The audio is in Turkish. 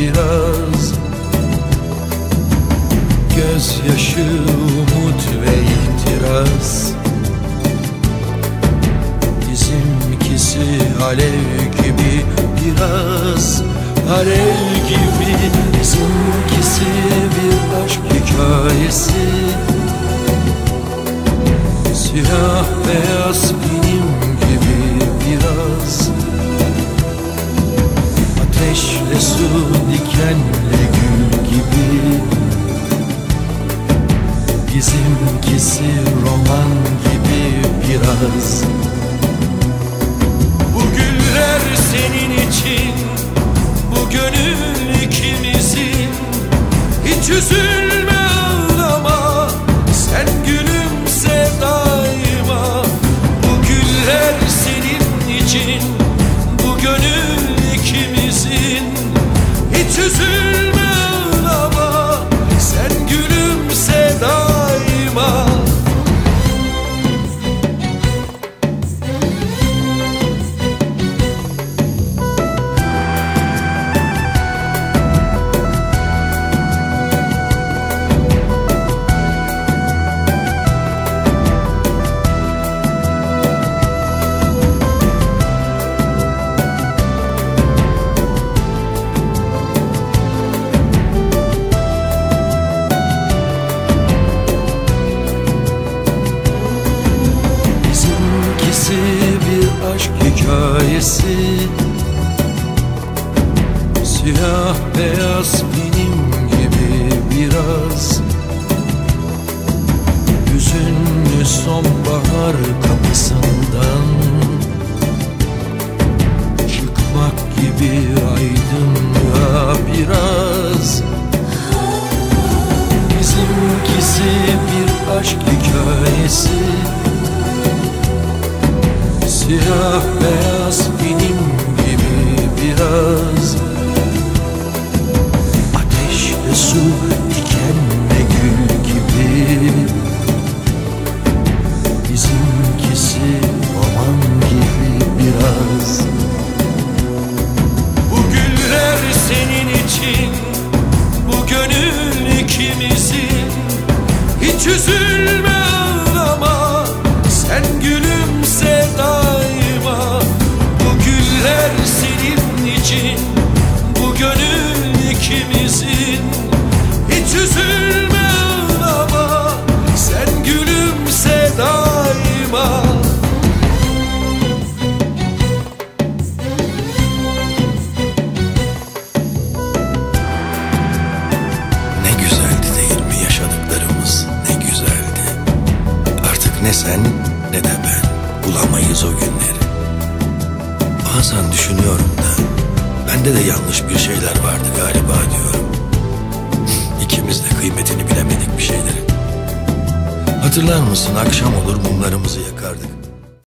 biraz. Gözyaşı, umut ve ihtiras. Bizimkisi alev gibi biraz, alev gibi. Bizimkisi bir aşk hikayesi. Siyah beyaz benim gibi biraz. Ateşle su, dikenle gül gibi. Bizimkisi roman gibi biraz. Bu güller senin için, bu gönül ikimizin. Hiç üzülme, ağlama, sen gülümse daima. Bu güller senin için, bu gönül ikimizin. Hiç üzülme, ağlama, sen gülümse daima. Bir aşk hikayesi. Siyah beyaz benim gibi biraz. Hüzünlü sonbahar kapısından çıkmak gibi aydınlığa biraz. Bizimkisi bir aşk hikayesi. Siyah beyaz benim gibi biraz. Ateşle su, dikenle gül gibi. Bizimkisi roman gibi biraz. Bu güller senin için, bu gönül ikimizin. Hiç üzülme, ağlama, sen gülümse daima. Bu güller senin için, bu gönül ikimizin. Hiç üzülme, ağlama, sen gülümse daima. Ne güzeldi değil mi yaşadıklarımız, ne güzeldi. Artık ne sen ne de ben bulamayız o günleri. Bazen düşünüyorum da bende de yanlış bir şeyler vardı galiba diyorum. İkimiz de kıymetini bilemedik bir şeylerin. Hatırlar mısın, akşam olur mumlarımızı yakardık.